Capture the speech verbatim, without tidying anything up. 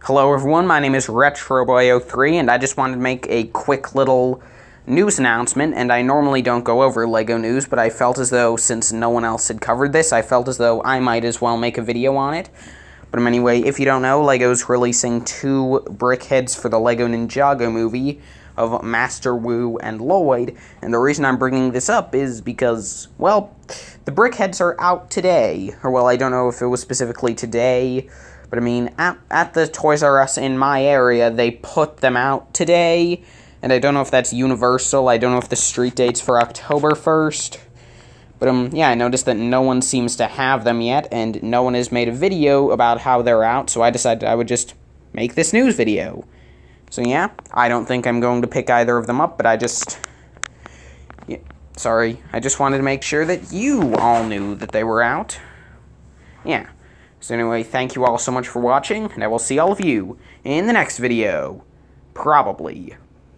Hello everyone, my name is Retroboy oh three, and I just wanted to make a quick little news announcement, and I normally don't go over LEGO news, but I felt as though, since no one else had covered this, I felt as though I might as well make a video on it. But anyway, if you don't know, LEGO's releasing two BrickHeads for the LEGO Ninjago movie of Master Wu and Lloyd, and the reason I'm bringing this up is because, well, the BrickHeads are out today, or well, I don't know if it was specifically today, but I mean, at, at the Toys R Us in my area, they put them out today, and I don't know if that's universal. I don't know if the street date's for October first, but um, yeah, I noticed that no one seems to have them yet, and no one has made a video about how they're out, so I decided I would just make this news video. So yeah, I don't think I'm going to pick either of them up, but I just, yeah, sorry, I just wanted to make sure that you all knew that they were out. Yeah. So anyway, thank you all so much for watching, and I will see all of you in the next video. Probably.